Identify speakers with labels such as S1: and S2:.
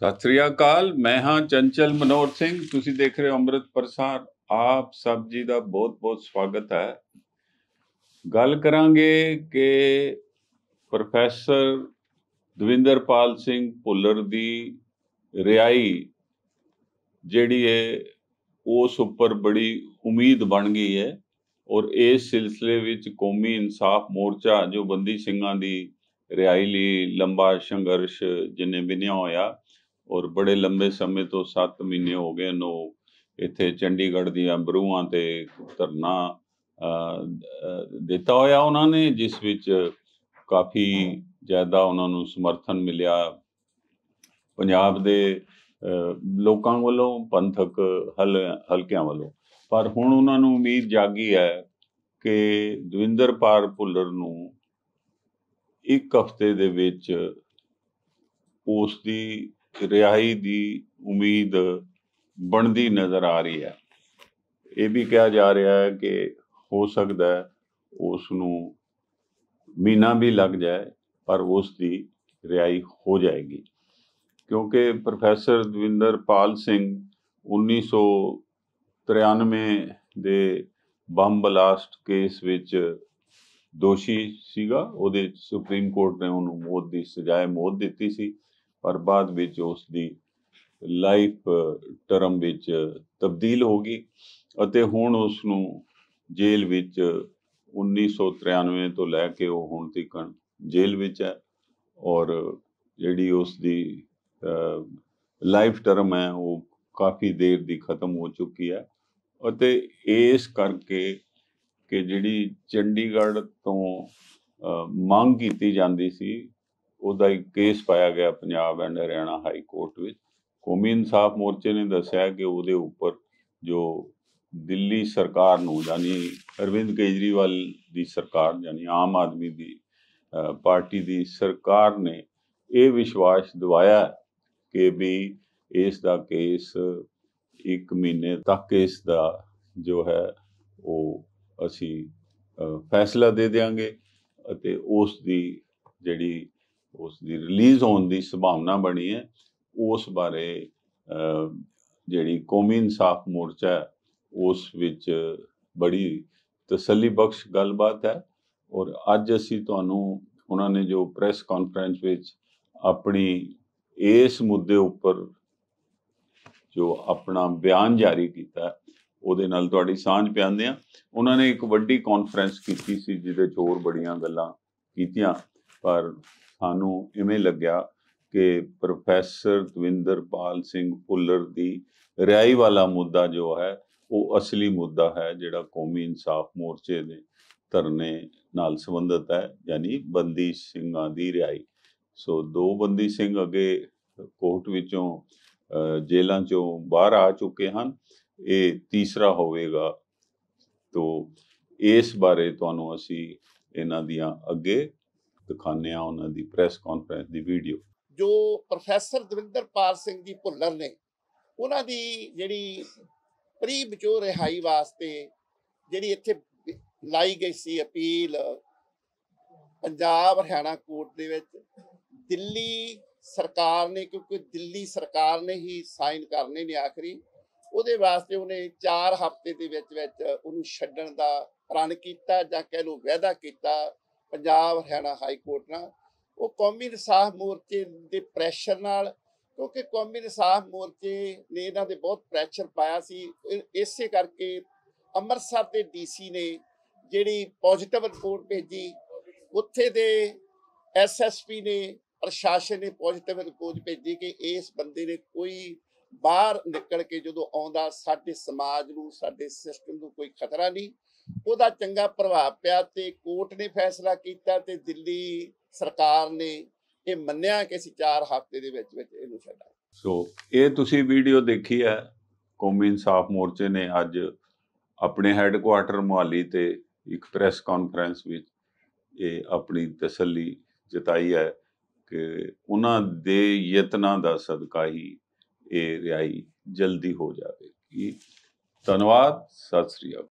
S1: ਸਤਿ ਸ੍ਰੀ ਅਕਾਲ। ਮੈਂ ਹਾਂ ਚੰਚਲ ਮਨੋਹਰ ਸਿੰਘ। ਤੁਸੀਂ ਦੇਖ ਰਹੇ ਹੋ ਅੰਮ੍ਰਿਤ ਪ੍ਰਸਾਰ। ਆਪ ਸਭ ਜੀ ਦਾ ਬਹੁਤ-ਬਹੁਤ ਸਵਾਗਤ ਹੈ। ਗੱਲ ਕਰਾਂਗੇ ਕਿ ਪ੍ਰੋਫੈਸਰ ਦਵਿੰਦਰਪਾਲ ਸਿੰਘ ਭੁੱਲਰ ਦੀ ਰਿਹਾਈ ਜਿਹੜੀ ਹੈ ਉਸ ਉੱਪਰ ਬੜੀ ਉਮੀਦ ਬਣ ਗਈ ਹੈ ਔਰ ਇਸ ਸਿਲਸਿਲੇ ਵਿੱਚ ਕੌਮੀ ਇਨਸਾਫ ਮੋਰਚਾ ਜੋ ਬੰਦੀ ਸਿੰਘਾਂ ਦੀ ਰਿਹਾਈ ਲਈ ਲੰਬਾ ਸੰਘਰਸ਼ ਜਿਹਨੇ ਬਿਨਿਆ ਹੋਇਆ ਔਰ ਬੜੇ ਲੰਬੇ ਸਮੇਂ ਤੋਂ 7 ਮਹੀਨੇ ਹੋ ਗਏ ਨੂੰ ਇੱਥੇ ਚੰਡੀਗੜ੍ਹ ਦੀਆਂ ਬਰੂਹਾਂ ਤੇ ਧਰਨਾ ਦਿੱਤਾ ਹੋਇਆ ਉਹਨਾਂ ਨੇ, ਜਿਸ ਵਿੱਚ ਕਾਫੀ ਜ਼ਿਆਦਾ ਉਹਨਾਂ ਨੂੰ ਸਮਰਥਨ ਮਿਲਿਆ ਪੰਜਾਬ ਦੇ ਲੋਕਾਂ ਵੱਲੋਂ, ਪੰਥਕ ਹਲਕਿਆਂ ਵੱਲੋਂ। ਪਰ ਹੁਣ ਉਹਨਾਂ ਨੂੰ ਉਮੀਦ ਜਾਗੀ ਹੈ ਕਿ ਦਵਿੰਦਰਪਾਲ ਭੁੱਲਰ ਨੂੰ ਇੱਕ ਹਫ਼ਤੇ ਦੇ ਵਿੱਚ ਉਸ ਦੀ ਰਿਹਾਈ ਦੀ ਉਮੀਦ ਬਣਦੀ ਨਜ਼ਰ ਆ ਰਹੀ ਹੈ। ਇਹ ਵੀ ਕਿਹਾ ਜਾ ਰਿਹਾ ਹੈ ਕਿ ਹੋ ਸਕਦਾ ਹੈ ਉਸ ਨੂੰ ਮਹੀਨਾ ਵੀ ਲੱਗ ਜਾਏ ਪਰ ਉਸ ਦੀ ਰਿਹਾਈ ਹੋ ਜਾਏਗੀ, ਕਿਉਂਕਿ ਪ੍ਰੋਫੈਸਰ ਦਵਿੰਦਰਪਾਲ ਸਿੰਘ 1993 ਦੇ ਬੰਬ ਬਲਾਸਟ ਕੇਸ ਵਿੱਚ ਦੋਸ਼ੀ ਸੀਗਾ। ਉਹਦੇ ਸੁਪਰੀਮ ਕੋਰਟ ਨੇ ਉਹਨੂੰ ਮੌਤ ਦੀ ਸਜ਼ਾਏ ਮੌਤ ਦਿੱਤੀ ਸੀ, ਪਰ ਬਾਅਦ ਵਿੱਚ ਉਸ ਦੀ ਲਾਈਫ ਟਰਮ ਵਿੱਚ ਤਬਦੀਲ ਹੋ ਗਈ ਅਤੇ ਹੁਣ ਉਸ ਨੂੰ ਜੇਲ੍ਹ ਵਿੱਚ 1993 ਤੋਂ ਲੈ ਕੇ ਉਹ ਹੁਣ ਤੱਕ ਜੇਲ੍ਹ ਵਿੱਚ ਹੈ ਔਰ ਜਿਹੜੀ ਉਸ ਦੀ ਲਾਈਫ ਟਰਮ ਹੈ ਉਹ ਕਾਫੀ ਦੇਰ ਦੀ ਖਤਮ ਹੋ ਚੁੱਕੀ ਹੈ। ਅਤੇ ਇਸ ਕਰਕੇ ਕਿ ਜਿਹੜੀ ਚੰਡੀਗੜ੍ਹ ਤੋਂ ਮੰਗ ਕੀਤੀ ਜਾਂਦੀ ਸੀ, ਉਹਦਾ ਇੱਕ ਕੇਸ ਪਾਇਆ ਗਿਆ Punjab and Haryana high court ਵਿੱਚ। ਕੌਮੀ ਇਨਸਾਫ ਮੋਰਚੇ ਨੇ ਦੱਸਿਆ ਕਿ ਉਹਦੇ ਉੱਪਰ ਜੋ ਦਿੱਲੀ ਸਰਕਾਰ ਨੂੰ, ਯਾਨੀ ਅਰਵਿੰਦ ਕੇਜਰੀਵਾਲ ਦੀ ਸਰਕਾਰ, ਯਾਨੀ ਆਮ ਆਦਮੀ ਦੀ ਪਾਰਟੀ ਦੀ ਸਰਕਾਰ ਨੇ ਇਹ ਵਿਸ਼ਵਾਸ ਦਿਵਾਇਆ ਕਿ ਵੀ ਇਸ ਦਾ ਕੇਸ 1 ਮਹੀਨੇ ਤੱਕ ਇਸ ਦਾ ਜੋ ਹੈ ਉਹ ਅਸੀਂ ਫੈਸਲਾ ਦੇ ਦਿਆਂਗੇ ਅਤੇ ਉਸ ਦੀ ਜਿਹੜੀ ਉਸ ਦੀ ਰਿਲੀਜ਼ ਹੋਣ ਦੀ ਸੰਭਾਵਨਾ ਬਣੀ ਹੈ। ਉਸ ਬਾਰੇ ਜਿਹੜੀ ਕੌਮੀ ਇਨਸਾਫ ਮੋਰਚਾ ਉਸ ਵਿੱਚ ਬੜੀ ਤਸੱਲੀ ਬਖਸ਼ ਗੱਲਬਾਤ ਹੈ। ਔਰ ਅੱਜ ਅਸੀਂ ਤੁਹਾਨੂੰ ਉਹਨਾਂ ਨੇ ਜੋ ਪ੍ਰੈਸ ਕਾਨਫਰੰਸ ਵਿੱਚ ਆਪਣੀ ਇਸ ਮੁੱਦੇ ਉੱਪਰ ਜੋ ਆਪਣਾ ਬਿਆਨ ਜਾਰੀ ਕੀਤਾ ਉਹਦੇ ਨਾਲ ਤੁਹਾਡੀ ਸਾਂਝ ਪਿਆਉਂਦੇ ਹਾਂ। ਉਹਨਾਂ ਨੇ ਇੱਕ ਵੱਡੀ ਕਾਨਫਰੰਸ ਕੀਤੀ ਸੀ ਜਿਹਦੇ 'ਚ ਹੋਰ ਬੜੀਆਂ ਗੱਲਾਂ ਕੀਤੀਆਂ, ਪਰ ਸਾਨੂੰ ਇਵੇਂ ਲੱਗਿਆ ਕਿ ਪ੍ਰੋਫੈਸਰ ਦਵਿੰਦਰਪਾਲ ਸਿੰਘ ਭੁੱਲਰ ਦੀ ਰਿਹਾਈ ਵਾਲਾ ਮੁੱਦਾ ਜੋ ਹੈ ਉਹ ਅਸਲੀ ਮੁੱਦਾ ਹੈ ਜਿਹੜਾ ਕੌਮੀ ਇਨਸਾਫ ਮੋਰਚੇ ਦੇ ਧਰਨੇ ਨਾਲ ਸੰਬੰਧਿਤ ਹੈ, ਯਾਨੀ ਬੰਦੀ ਸਿੰਘਾਂ ਦੀ ਰਿਹਾਈ। ਸੋ 2 ਬੰਦੀ ਸਿੰਘ ਅੱਗੇ ਕੋਰਟ ਵਿੱਚੋਂ ਜੇਲ੍ਹਾਂ 'ਚੋਂ ਬਾਹਰ ਆ ਚੁੱਕੇ ਹਨ, ਇਹ ਤੀਸਰਾ ਹੋਵੇਗਾ। ਤੋ ਇਸ ਬਾਰੇ ਤੁਹਾਨੂੰ ਅਸੀਂ ਇਹਨਾਂ ਦੀਆਂ ਅੱਗੇ ਦਿਖਾਉਂਦੇ ਹਾਂ ਉਹਨਾਂ ਦੀ ਪ੍ਰੈਸ ਕਾਨਫਰੰਸ ਦੀ ਵੀਡੀਓ।
S2: ਜੋ ਪ੍ਰੋਫੈਸਰ ਦਵਿੰਦਰਪਾਲ ਸਿੰਘ ਜੀ ਭੁੱਲਰ ਨੇ, ਉਹਨਾਂ ਦੀ ਜਿਹੜੀ ਪ੍ਰੀ ਵਿਚੋਰ ਰਿਹਾਈ ਵਾਸਤੇ ਜਿਹੜੀ ਇੱਥੇ ਲਾਈ ਗਈ ਸੀ ਅਪੀਲ ਪੰਜਾਬ ਹਰਿਆਣਾ ਕੋਰਟ ਦੇ ਵਿੱਚ, ਦਿੱਲੀ ਸਰਕਾਰ ਨੇ, ਕਿਉਂਕਿ ਦਿੱਲੀ ਸਰਕਾਰ ਨੇ ਹੀ ਸਾਈਨ ਕਰਨੇ ਨੇ ਆਖਰੀ, ਉਹਦੇ ਵਾਸਤੇ ਉਹਨੇ 4 ਹਫ਼ਤੇ ਦੇ ਵਿੱਚ ਉਹਨੂੰ ਛੱਡਣ ਦਾ ਪ੍ਰਣ ਕੀਤਾ ਜਾਂ ਕਹਿ ਲਓ ਵਾਅਦਾ ਕੀਤਾ ਪੰਜਾਬ ਹਰਿਆਣਾ ਹਾਈ ਕੋਰਟ ਨਾਲ। ਉਹ ਕੌਮੀ ਇਨਸਾਫ ਮੋਰਚੇ ਦੇ ਪ੍ਰੈਸ਼ਰ ਨਾਲ, ਕਿਉਂਕਿ ਕੌਮੀ ਇਨਸਾਫ ਮੋਰਚੇ ਨੇ ਇਹਨਾਂ ਦੇ ਬਹੁਤ ਪ੍ਰੈਸ਼ਰ ਪਾਇਆ ਸੀ, ਇਸੇ ਕਰਕੇ ਅੰਮ੍ਰਿਤਸਰ ਦੇ DC ਨੇ ਜਿਹੜੀ ਪੋਜ਼ੀਟਿਵ ਰਿਪੋਰਟ ਭੇਜੀ, ਉੱਥੇ ਦੇ SSP ਨੇ, ਪ੍ਰਸ਼ਾਸਨ ਨੇ ਪੋਜ਼ੀਟਿਵ ਰਿਪੋਰਟ ਭੇਜੀ ਕਿ ਇਸ ਬੰਦੇ ਨੇ ਕੋਈ ਬਾਹਰ ਨਿਕਲ ਕੇ ਜਦੋਂ ਆਉਂਦਾ ਸਾਡੇ ਸਮਾਜ ਨੂੰ, ਸਾਡੇ ਸਿਸਟਮ ਨੂੰ ਕੋਈ ਖਤਰਾ ਨਹੀਂ, ਉਹਦਾ ਚੰਗਾ ਪ੍ਰਭਾਵ ਪਿਆ ਤੇ ਕੋਰਟ ਨੇ ਫੈਸਲਾ ਕੀਤਾ ਤੇ ਦਿੱਲੀ ਸਰਕਾਰ ਨੇ ਇਹ ਮੰਨਿਆ ਕਿ ਅਸੀਂ 4 ਹਫ਼ਤੇ ਦੇ ਵਿੱਚ ਇਹਨੂੰ ਛੱਡਾਂਗੇ।
S1: ਸੋ ਇਹ ਤੁਸੀਂ ਵੀਡੀਓ ਦੇਖੀ ਹੈ। ਕੌਮੀ ਇਨਸਾਫ ਮੋਰਚੇ ਨੇ ਅੱਜ ਆਪਣੇ ਹੈੱਡਕੁਆਰਟਰ ਮੁਹਾਲੀ ਤੇ ਇੱਕ ਪ੍ਰੈਸ ਕਾਨਫਰੰਸ ਵਿੱਚ ਇਹ ਆਪਣੀ ਤਸੱਲੀ ਜਤਾਈ ਹੈ ਕਿ ਉਹਨਾਂ ਦੇ ਯਤਨਾਂ ਦਾ ਸਦਕਾ ਹੀ ਇਹ ਰਿਹਾਈ ਜਲਦੀ ਹੋ ਜਾਵੇਗੀ। ਧੰਨਵਾਦ। ਸਤਿ ਸ੍ਰੀ ਅਕਾਲ।